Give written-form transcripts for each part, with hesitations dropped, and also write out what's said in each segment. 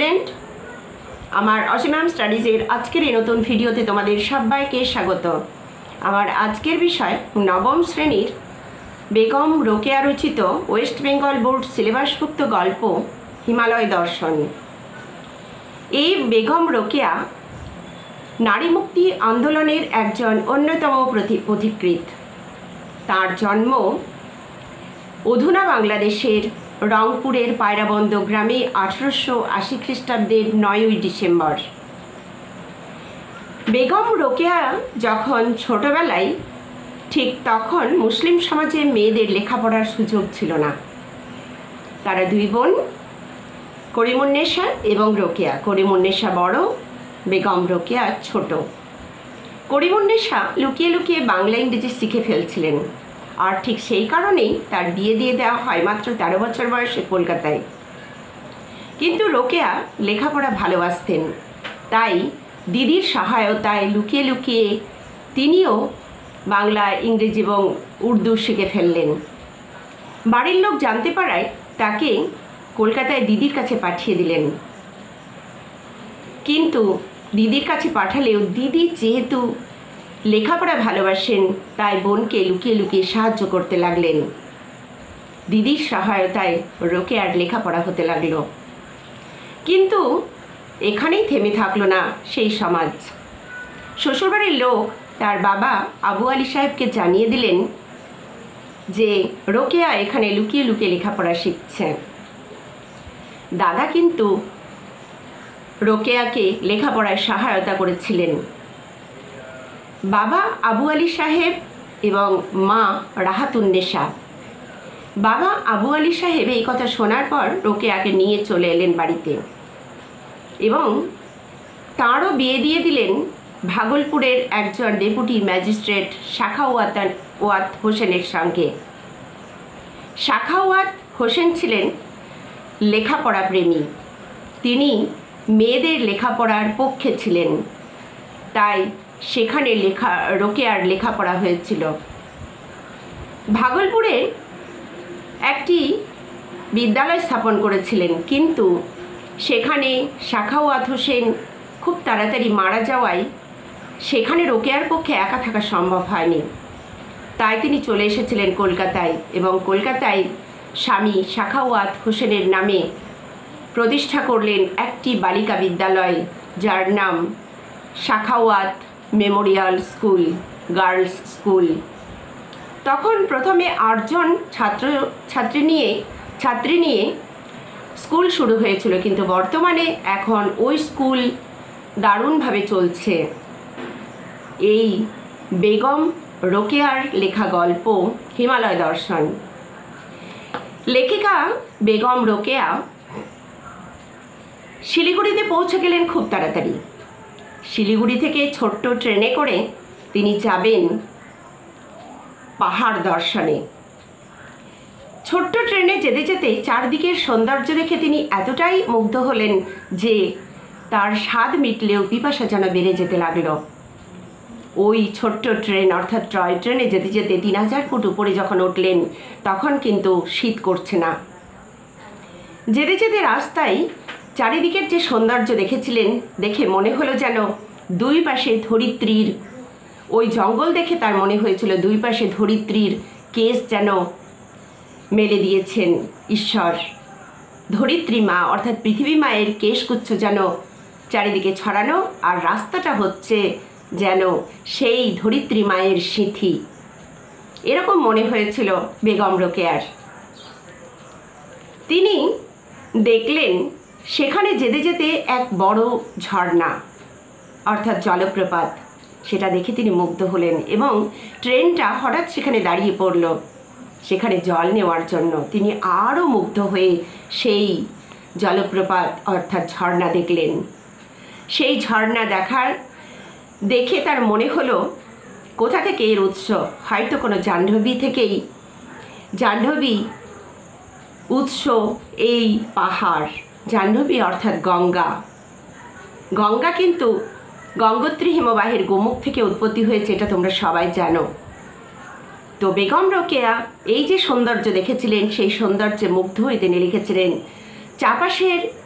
Student, আমার অসীম স্টাডিজের আজকের এই নতুন ভিডিওতে তোমাদের সবাইকে স্বাগত। আমার আজকের বিষয় নবম শ্রেণীর বেগম রোকেয়া রচিত ওয়েস্ট বেঙ্গল বোর্ড সিলেবাসভুক্ত গল্প হিমালয় দর্শন। এই বেগম রোকেয়া নারী মুক্তি আন্দোলনের একজন অন্যতম পথিকৃৎ। তার জন্ম অধুনা বাংলাদেশের রংপুরের পায়রাবন্দ গ্রামে 1880 খ্রিস্টাব্দের 9ই ডিসেম্বর। বেগম রোকেয়া যখন ছোটবেলায়, ঠিক তখন মুসলিম সমাজে মেয়েদের লেখাপড়ার সুযোগ ছিল না। তারা দুই বোন, করিমুন্নেসা এবং রোকেয়া। করিমুন্নেসা বড়, বেগম রোকেয়া ছোট। করিমুন্নেসা লুকিয়ে লুকিয়ে বাংলা ইংরেজি শিখে ফেলছিলেন, আর ঠিক সেই কারণেই তার বিয়ে দিয়ে দেওয়া হয় মাত্র 13 বছর বয়সে কলকাতায়। কিন্তু রোকেয়া লেখাপড়া ভালোবাসতেন, তাই দিদির সহায়তায় লুকিয়ে লুকিয়ে তিনিও বাংলা, ইংরেজি এবং উর্দু শিখে ফেললেন। বাড়ির লোক জানতে পারায় তাকে কলকাতায় দিদির কাছে পাঠিয়ে দিলেন। কিন্তু দিদির কাছে পাঠালেও দিদি যেহেতু লেখাপড়া ভালোবাসেন, তাই বোনকে লুকিয়ে লুকিয়ে সাহায্য করতে লাগলেন। দিদির সহায়তায় রোকেয়ার লেখাপড়া হতে লাগলো। কিন্তু এখানেই থেমে থাকলো না সেই সমাজ। শ্বশুরবাড়ির লোক তার বাবা আবু আলী সাহেবকে জানিয়ে দিলেন যে রোকেয়া এখানে লুকিয়ে লুকিয়ে লেখাপড়া শিখছে। দাদা কিন্তু রোকেয়াকে লেখাপড়ায় সহায়তা করেছিলেন। বাবা আবু আলী সাহেব এবং মা রাহাতুন্নেসা। বাবা আবু আলী সাহেব এই কথা শোনার পর রোকেয়াকে নিয়ে চলে এলেন বাড়িতে এবং তাঁরও বিয়ে দিয়ে দিলেন ভাগলপুরের একজন ডেপুটি ম্যাজিস্ট্রেট সাখাওয়াত হোসেনের সঙ্গে। সাখাওয়াত হোসেন ছিলেন লেখাপড়া প্রেমী। তিনি মেয়েদের লেখাপড়ার পক্ষে ছিলেন, তাই সেখানে রোকেয়ার লেখাপড়া হয়েছিল। ভাগলপুরে একটি বিদ্যালয় স্থাপন করেছিলেন, কিন্তু সেখানে সাখাওয়াত হোসেন খুব তাড়াতাড়ি মারা যাওয়ায় সেখানে রোকেয়ার পক্ষে একা থাকা সম্ভব হয়নি। তাই তিনি চলে এসেছিলেন কলকাতায় এবং কলকাতায় স্বামী সাখাওয়াত হোসেনের নামে প্রতিষ্ঠা করলেন একটি বালিকা বিদ্যালয়, যার নাম Sakhawat memorial school, girls school. তখন প্রথমে 8 জন ছাত্রী নিয়ে স্কুল শুরু হয়েছিল, কিন্তু বর্তমানে এখন ওই স্কুল দারুণভাবে চলছে। এই বেগম রোকেয়ার লেখা গল্প হিমালয় দর্শন। লেখিকা বেগম রোকেয়া শিলিগুড়িতে পৌঁছে গেলেন খুব তাড়াতাড়ি। শিলিগুড়ি থেকে ছোট্ট ট্রেনে করে তিনি যাবেন পাহাড় দর্শনে। ছোট্ট ট্রেনে যেতে যেতে চারদিকের সৌন্দর্য দেখে তিনি এতটাই মুগ্ধ হলেন যে তার স্বাদ মিটলেও পিপাসা যেন বেড়ে যেতে লাগলো। ওই ছোট্ট ট্রেন অর্থাৎ টয় ট্রেনে যেতে যেতে 3000 ফুট উপরে যখন উঠলেন, তখন কিন্তু শীত করছে না। যেতে যেতে রাস্তায় চারিদিকের যে সৌন্দর্য দেখেছিলেন, দেখে মনে হলো যেন দুই পাশে ধরিত্রীর, ওই জঙ্গল দেখে তার মনে হয়েছিল দুই পাশে ধরিত্রীর কেশ যেন মেলে দিয়েছেন ঈশ্বর। ধরিত্রী মা অর্থাৎ পৃথিবী মায়ের কেশগুচ্ছ যেন চারিদিকে ছড়ানো, আর রাস্তাটা হচ্ছে যেন সেই ধরিত্রী মায়ের সিঁথি। এরকম মনে হয়েছিল বেগম রোকেয়ার। তিনি দেখলেন সেখানে যেতে যেতে এক বড় ঝর্ণা অর্থাৎ জলপ্রপাত, সেটা দেখে তিনি মুগ্ধ হলেন এবং ট্রেনটা হঠাৎ সেখানে দাঁড়িয়ে পড়ল সেখানে জল নেওয়ার জন্য। তিনি আরও মুগ্ধ হয়ে সেই জলপ্রপাত অর্থাৎ ঝর্ণা দেখলেন। সেই ঝর্ণা দেখে তার মনে হলো কোথা থেকে এর উৎস, হয়তো কোনো জাহ্নবী থেকেই। জাহ্নবী উৎস এই পাহাড়। জাহ্নবী অর্থাৎ গঙ্গা। গঙ্গা কিন্তু গঙ্গোত্রী হিমবাহের গোমুখ থেকে উৎপত্তি হয়েছে, এটা তোমরা সবাই জানো। তো বেগম রোকেয়া এই যে সৌন্দর্য দেখেছিলেন, সেই সৌন্দর্যে মুগ্ধ হয়ে তিনি লিখেছিলেন,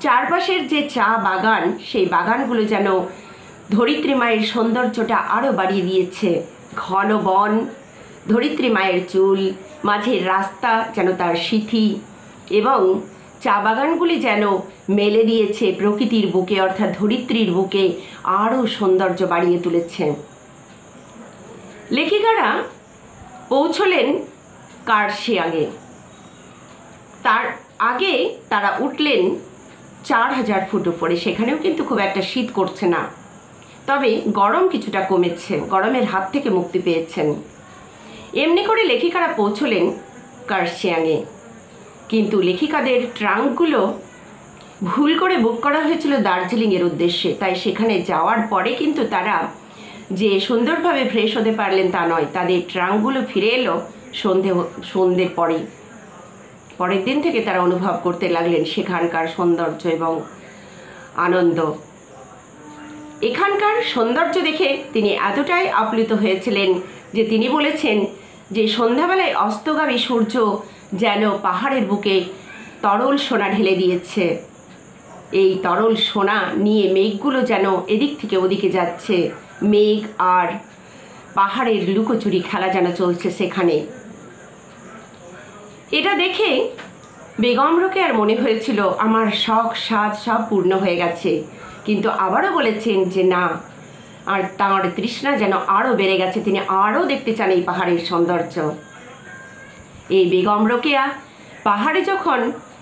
চারপাশের যে চা বাগান, সেই বাগানগুলো যেন ধরিত্রী মায়ের সৌন্দর্যটা আরও বাড়িয়ে দিয়েছে। ঘন বন, ধরিত্রী মায়ের চুল, মাঝের রাস্তা যেন তার সিথি, এবং চা বাগানগুলি যেন মেলে দিয়েছে প্রকৃতির বুকে অর্থাৎ ধরিত্রীর বুকে আরও সৌন্দর্য বাড়িয়ে তুলেছে। লেখিকারা পৌঁছলেন কার্শিয়াংয়ে। তার আগে তারা উঠলেন 4000 ফুট উপরে। সেখানেও কিন্তু খুব একটা শীত করছে না, তবে গরম কিছুটা কমেছে, গরমের হাত থেকে মুক্তি পেয়েছেন। এমনি করে লেখিকারা পৌঁছলেন কার্শিয়াংয়ে। কিন্তু লেখিকাদের ট্রাঙ্কগুলো ভুল করে বুক করা হয়েছিল দার্জিলিংয়ের উদ্দেশ্যে, তাই সেখানে যাওয়ার পরে কিন্তু তারা যে সুন্দরভাবে ফ্রেশ হতে পারলেন তা নয়। তাদের ট্রাঙ্কগুলো ফিরে এলো সন্ধ্যের পরের দিন থেকে তারা অনুভব করতে লাগলেন সেখানকার সৌন্দর্য এবং আনন্দ। এখানকার সৌন্দর্য দেখে তিনি এতটাই আপ্লুত হয়েছিলেন যে তিনি বলেছেন যে সন্ধ্যাবেলায় অস্তগামী সূর্য যেন পাহাড়ের বুকে তরল সোনা ঢেলে দিয়েছে। এই তরল সোনা নিয়ে মেঘগুলো যেন এদিক থেকে ওদিকে যাচ্ছে। মেঘ আর পাহাড়ের লুকোচুরি খেলা যেন চলছে সেখানে। এটা দেখে বেগম রোকেয়ার মনে হয়েছিল আমার শখ সাধ সব পূর্ণ হয়ে গেছে, কিন্তু আবারও বলেছেন যে না, আর তাঁর তৃষ্ণা যেন আরও বেড়ে গেছে, তিনি আরও দেখতে চান এই পাহাড়ের সৌন্দর্য। এই বেগম রোকেয়া পাহাড়ে যখন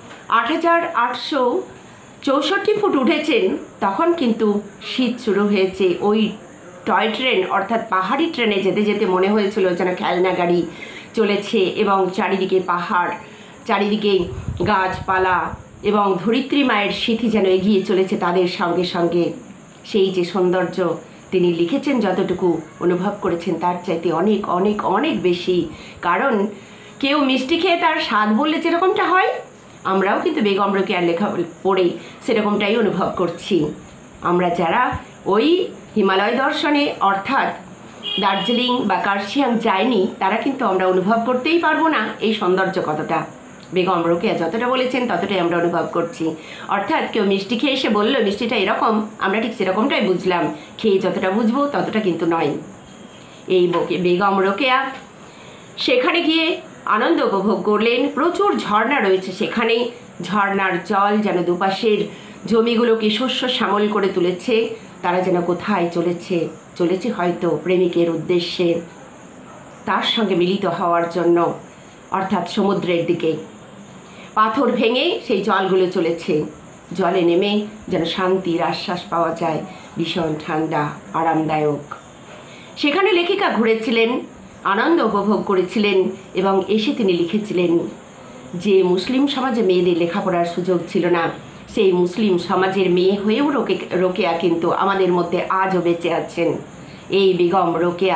8864 ফুট উঠেছেন তখন কিন্তু শীত শুরু হয়েছে। ওই টয় ট্রেন অর্থাৎ পাহাড়ি ট্রেনে যেতে যেতে মনে হয়েছিল যেন খেলনা গাড়ি চলেছে এবং চারিদিকে পাহাড়, চারিদিকে গাছপালা এবং ধরিত্রী মায়ের স্মৃতি যেন এগিয়ে চলেছে তাদের সঙ্গে সঙ্গে। সেই যে সৌন্দর্য তিনি লিখেছেন, যতটুকু অনুভব করেছেন তার চাইতে অনেক অনেক অনেক বেশি। কারণ কেউ মিষ্টি খেয়ে তার স্বাদ বললে যেরকমটা হয়, আমরাও কিন্তু বেগম রোকেয়ার লেখা পড়ে সেরকমটাই অনুভব করছি। আমরা যারা ওই হিমালয় দর্শনে অর্থাৎ দার্জিলিং বা কার্শিয়াং যায়নি, তারা কিন্তু আমরা অনুভব করতেই পারবো না এই সৌন্দর্য কতটা। বেগম রোকেয়া যতটা বলেছেন ততটাই আমরা অনুভব করছি। অর্থাৎ কেউ মিষ্টি খেয়ে এসে বললো মিষ্টিটা এরকম, আমরা ঠিক সেরকমটাই বুঝলাম, খেয়ে যতটা বুঝবো ততটা কিন্তু নয়। এই বেগম রোকেয়া সেখানে গিয়ে আনন্দ উপভোগ করলেন। প্রচুর ঝর্ণা রয়েছে সেখানে। ঝর্ণার জল যেন দুপাশের জমিগুলোকে শস্য শ্যামল করে তুলেছে। তারা যেন কোথায় চলেছে হয়তো প্রেমিকের উদ্দেশ্যে, তার সঙ্গে মিলিত হওয়ার জন্য, অর্থাৎ সমুদ্রের দিকে। পাথর ভেঙে সেই জলগুলো চলেছে। জলে নেমে যেন শান্তির আশ্বাস পাওয়া যায়, ভীষণ ঠান্ডা, আরামদায়ক। সেখানে লেখিকা ঘুরেছিলেন, আনন্দ উপভোগ করেছিলেন এবং এসে তিনি লিখেছিলেন যে মুসলিম সমাজে মেয়েদের লেখাপড়ার সুযোগ ছিল না, সেই মুসলিম সমাজের মেয়ে হয়েও রোকেয়া কিন্তু আমাদের মধ্যে আজও বেঁচে আছেন। এই বেগম রোকেয়া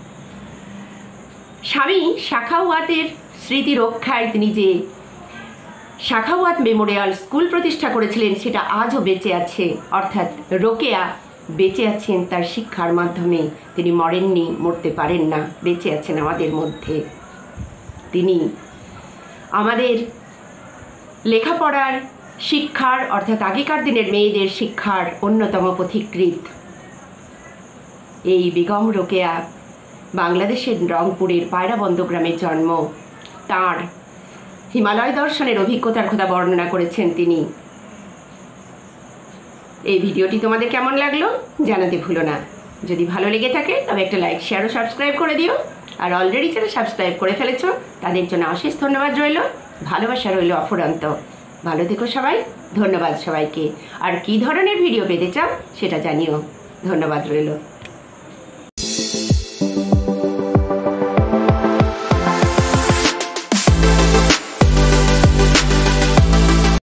স্বামী সাখাওয়াতের স্মৃতি রক্ষায় তিনি যে সাখাওয়াত মেমোরিয়াল স্কুল প্রতিষ্ঠা করেছিলেন সেটা আজও বেঁচে আছে। অর্থাৎ রোকেয়া বেঁচে আছেন তার শিক্ষার মাধ্যমে। তিনি মরেননি, মরতে পারেন না, বেঁচে আছেন আমাদের মধ্যে। তিনি আমাদের লেখাপড়ার শিক্ষার অর্থাৎ আগেকার দিনের মেয়েদের শিক্ষার অন্যতম পথিকৃৎ। এই বেগম রোকেয়া বাংলাদেশের রংপুরের পায়রাবন্দ গ্রামের জন্ম। তার হিমালয় দর্শনের অভিজ্ঞতার কথা বর্ণনা করেছেন তিনি। এই ভিডিওটি তোমাদের কেমন লাগলো জানাতে ভুলো না। যদি ভালো লেগে থাকে তবে একটা লাইক, শেয়ার ও সাবস্ক্রাইব করে দিও। আর অলরেডি যারা সাবস্ক্রাইব করে ফেলেছো তাদের জন্য অশেষ ধন্যবাদ রইল, ভালোবাসা রইল অফুরন্ত। ভালো থেকো সবাই, ধন্যবাদ সবাইকে। আর কী ধরনের ভিডিও পেতে চাও সেটা জানিও। ধন্যবাদ রইল।